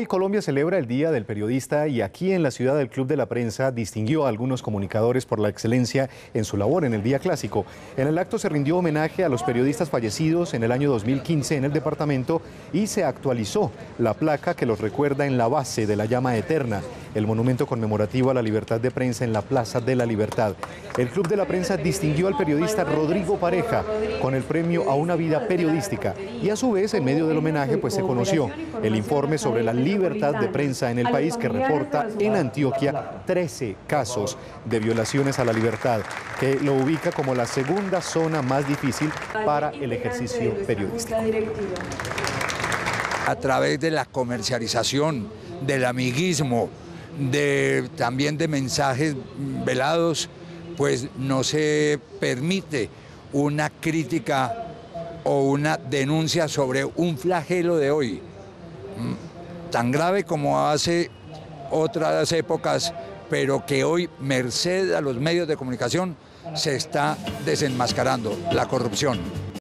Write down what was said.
Hoy Colombia celebra el Día del Periodista y aquí en la ciudad el Club de la Prensa distinguió a algunos comunicadores por la excelencia en su labor en el Día Clásico. En el acto se rindió homenaje a los periodistas fallecidos en el año 2015 en el departamento y se actualizó la placa que los recuerda en la base de la llama eterna, el monumento conmemorativo a la libertad de prensa en la Plaza de la Libertad. El Club de la Prensa distinguió al periodista Rodrigo Pareja con el premio a una vida periodística y a su vez en medio del homenaje pues se conoció el informe sobre la libertad de prensa en el país que reporta en Antioquia 13 casos de violaciones a la libertad, que lo ubica como la segunda zona más difícil para el ejercicio periodístico. A través de la comercialización, del amiguismo, también de mensajes velados, pues no se permite una crítica o una denuncia sobre un flagelo de hoy, tan grave como hace otras épocas, pero que hoy, merced a los medios de comunicación, se está desenmascarando: la corrupción.